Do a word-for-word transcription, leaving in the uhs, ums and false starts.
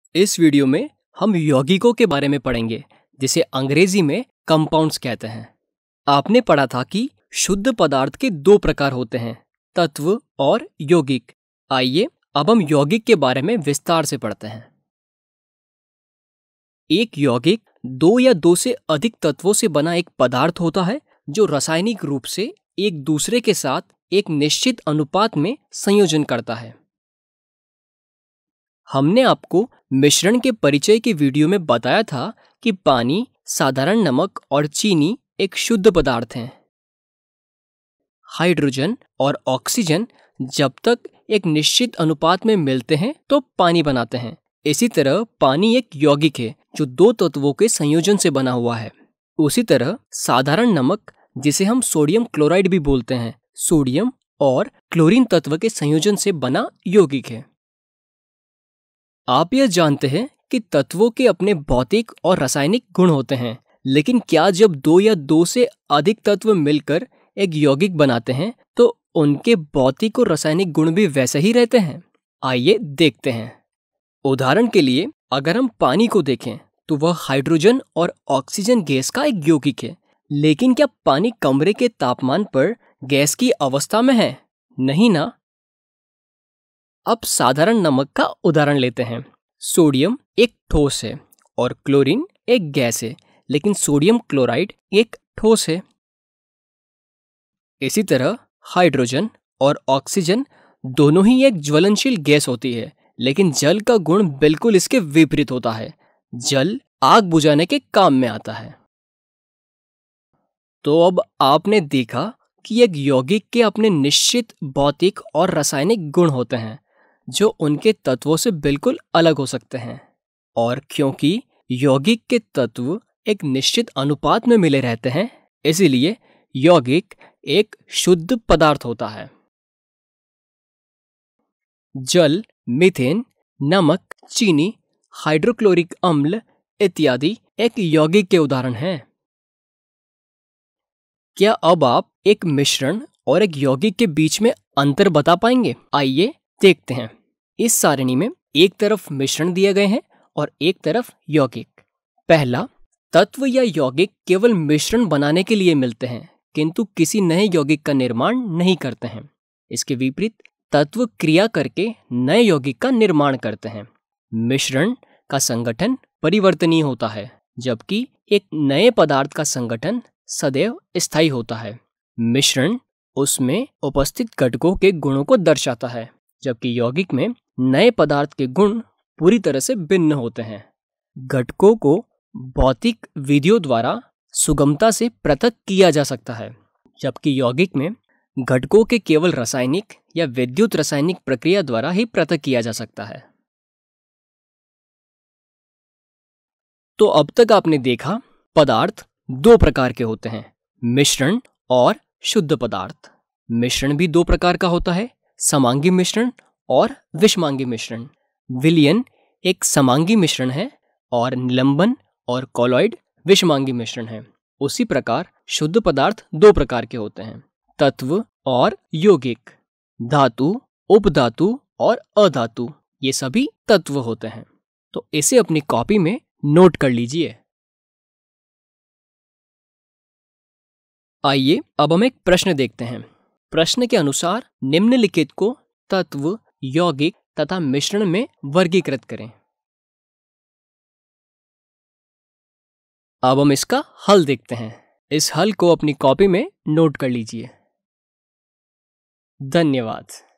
इस वीडियो में हम यौगिकों के बारे में पढ़ेंगे, जिसे अंग्रेजी में कंपाउंड्स कहते हैं। आपने पढ़ा था कि शुद्ध पदार्थ के दो प्रकार होते हैं, तत्व और यौगिक। आइए अब हम यौगिक के बारे में विस्तार से पढ़ते हैं। एक यौगिक दो या दो से अधिक तत्वों से बना एक पदार्थ होता है जो रासायनिक रूप से एक दूसरे के साथ एक निश्चित अनुपात में संयोजन करता है। हमने आपको मिश्रण के परिचय की वीडियो में बताया था कि पानी, साधारण नमक और चीनी एक शुद्ध पदार्थ हैं। हाइड्रोजन और ऑक्सीजन जब तक एक निश्चित अनुपात में मिलते हैं तो पानी बनाते हैं। इसी तरह पानी एक यौगिक है जो दो तत्वों के संयोजन से बना हुआ है। उसी तरह साधारण नमक, जिसे हम सोडियम क्लोराइड भी बोलते हैं, सोडियम और क्लोरीन तत्व के संयोजन से बना यौगिक है। आप यह जानते हैं कि तत्वों के अपने भौतिक और रासायनिक गुण होते हैं, लेकिन क्या जब दो या दो से अधिक तत्व मिलकर एक यौगिक बनाते हैं तो उनके भौतिक और रासायनिक गुण भी वैसे ही रहते हैं? आइए देखते हैं। उदाहरण के लिए अगर हम पानी को देखें तो वह हाइड्रोजन और ऑक्सीजन गैस का एक यौगिक है, लेकिन क्या पानी कमरे के तापमान पर गैस की अवस्था में है? नहीं ना। अब साधारण नमक का उदाहरण लेते हैं। सोडियम एक ठोस है और क्लोरीन एक गैस है, लेकिन सोडियम क्लोराइड एक ठोस है। इसी तरह हाइड्रोजन और ऑक्सीजन दोनों ही एक ज्वलनशील गैस होती है, लेकिन जल का गुण बिल्कुल इसके विपरीत होता है। जल आग बुझाने के काम में आता है। तो अब आपने देखा कि एक यौगिक के अपने निश्चित भौतिक और रासायनिक गुण होते हैं जो उनके तत्वों से बिल्कुल अलग हो सकते हैं। और क्योंकि यौगिक के तत्व एक निश्चित अनुपात में मिले रहते हैं, इसीलिए यौगिक एक शुद्ध पदार्थ होता है। जल, मीथेन, नमक, चीनी, हाइड्रोक्लोरिक अम्ल इत्यादि एक यौगिक के उदाहरण हैं। क्या अब आप एक मिश्रण और एक यौगिक के बीच में अंतर बता पाएंगे? आइए देखते हैं। इस सारणी में एक तरफ मिश्रण दिए गए हैं और एक तरफ यौगिक। पहला, तत्व या यौगिक केवल मिश्रण बनाने के लिए मिलते हैं, किंतु किसी नए यौगिक का निर्माण नहीं करते हैं। इसके विपरीत तत्व क्रिया करके नए यौगिक का निर्माण करते हैं। मिश्रण का संगठन परिवर्तनीय होता है, जबकि एक नए पदार्थ का संगठन सदैव स्थायी होता है। मिश्रण उसमें उपस्थित घटकों के गुणों को दर्शाता है, जबकि यौगिक में नए पदार्थ के गुण पूरी तरह से भिन्न होते हैं। घटकों को भौतिक विधियों द्वारा सुगमता से पृथक किया जा सकता है, जबकि यौगिक में घटकों के केवल रासायनिक या विद्युत रासायनिक प्रक्रिया द्वारा ही पृथक किया जा सकता है। तो अब तक आपने देखा पदार्थ दो प्रकार के होते हैं, मिश्रण और शुद्ध पदार्थ। मिश्रण भी दो प्रकार का होता है, समांगी मिश्रण और विषमांगी मिश्रण। विलयन एक समांगी मिश्रण है और निलंबन और कॉलॉइड विषमांगी मिश्रण है। उसी प्रकार शुद्ध पदार्थ दो प्रकार के होते हैं, तत्व और यौगिक। धातु, उपधातु और अधातु, ये सभी तत्व होते हैं। तो इसे अपनी कॉपी में नोट कर लीजिए। आइए अब हम एक प्रश्न देखते हैं। प्रश्न के अनुसार निम्नलिखित को तत्व, यौगिक तथा मिश्रण में वर्गीकृत करें। अब हम इसका हल देखते हैं। इस हल को अपनी कॉपी में नोट कर लीजिए। धन्यवाद।